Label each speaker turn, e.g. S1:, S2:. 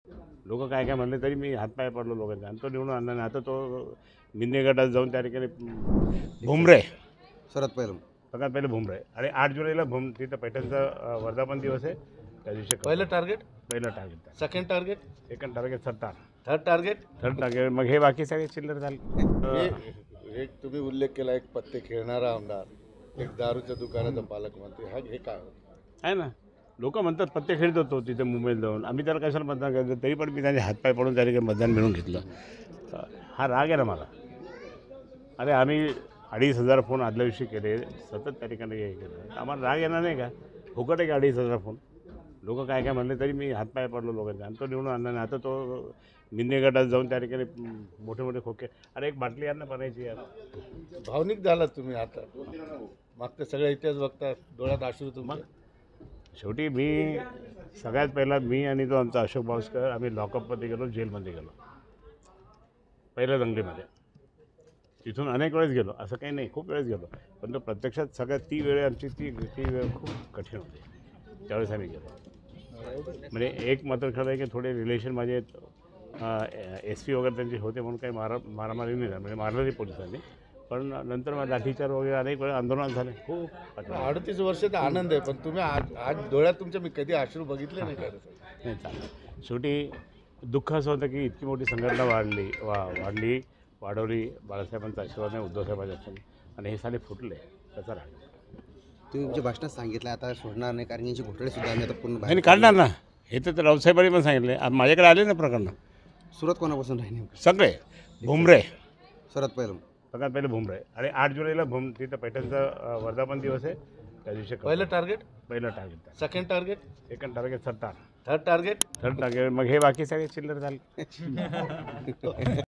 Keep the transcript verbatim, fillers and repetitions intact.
S1: लोक काय काय म्हणले तरी मी हातपाय पडलो लोकांचा आणि तो निवडून आणला नाही. आता तो मिन्ने गटात जाऊन त्या ठिकाणी भुमरे
S2: शरद पवार
S1: सगळ्यात पहिले भुमरे आणि आठ जुलैला भूम तिथं पैठणचा अ, वर्धापन दिवस आहे. त्या दिवशी
S3: पहिलं टार्गेट,
S1: पहिलं target,
S3: second target,
S1: second target सत्तार,
S3: थर्ड टार्गेट.
S1: थर्ड टार्गेट, मग हे बाकी सगळे चिल्लर झाले.
S4: हे एक तुम्ही उल्लेख केला, एक पत्ते खेळणारा आमदार, एक दारूच्या दुकानाचा पालकमंत्री, हा हे काय होतं?
S1: आहे ना, लोक म्हणतात पत्ते खेळत होतो तिथे मुंबईत जाऊन. आम्ही त्याला कशाला मतदान करायचं, तरी पण मी त्यांचे हातपाय पडून त्या ठिकाणी मतदान मिळवून घेतलं. हा राग आहे ना मला. अरे आम्ही अडीच हजार फोन आदल्या दिवशी केले, सतत त्या ठिकाणी हे केलं. आम्हाला राग येणार नाही का? फुकट आहे का अडीच हजार फोन? लोक काय काय म्हणले तरी मी हातपाय पडलो लोकांचे आणि तो निवडून आणला नाही. आता तो मिन्ने गटात जाऊन त्या ठिकाणी मोठे मोठे खोके, अरे एक बाटली यांना बनायची यार.
S4: भावनिक झालात तुम्ही आता, मागचा सगळा इतिहास बघता डोळ्यात अश्रू तुम्हाला.
S1: शेवटी मी सगळ्यात पहिला मी आणि तो आमचा अशोक भावस्कर आम्ही लॉकअपमध्ये गेलो, जेलमध्ये गेलो पहिल्या दंगलीमध्ये. तिथून अनेक वेळेस गेलो, असं काही नाही, खूप वेळेस गेलो. पण तो प्रत्यक्षात सगळ्यात ती वेळ आमची ती ती वेळ खूप कठीण होती. त्यावेळेस आम्ही गेलो. म्हणजे एक मात्र खरं आहे की थोडे रिलेशन माझे एस पी वगैरे त्यांचे होते म्हणून काही मारा मारामारी नाही झाली, म्हणजे मारलं नाही पोलिसांनी. पण नंतर मग लाठीचार वगैरे अनेक वेळा आंदोलन झाले. खूप
S4: अडतीस वर्षाचा आनंद आहे, पण तुम्ही आज आज डोळ्यात तुमच्या मी कधी अश्रू बघितले नाही खरं.
S1: नाही चालेल. शेवटी दुःख असं होतं की इतकी मोठी संघटना वाढली वा वाढली वाढवली बाळासाहेबांचा आशीर्वाद नाही, उद्धवसाहेबांच्या आशीर्वाद, आणि हे साले फुटले, त्याचा राग.
S2: तुम्ही तुमच्या भाषणात सांगितलं आता सोडणार नाही, कारण यांचे घोटाळे सुद्धा आम्ही आता पूर्ण
S1: नाही
S2: बाहेर
S1: काढणार ना. हे तर रावसाहेबांनी पण सांगितले. आज माझ्याकडे आले ना प्रकरणं
S2: सुरुवात कोणापासून राहील?
S1: सगळे. भुमरे
S2: शरद पवार
S1: सगळ्यात पहिले भुमरे आणि आठ जुलैला भूम तिथं पैठणचा अ, वर्धापन दिवस आहे. त्या दिवशी
S3: पहिलं टार्गेट,
S1: पहिलं target,
S3: second target,
S1: second target सत्तार,
S3: थर्ड टार्गेट.
S1: थर्ड टार्गेट, मग हे बाकी सगळे चिल्लर झाले.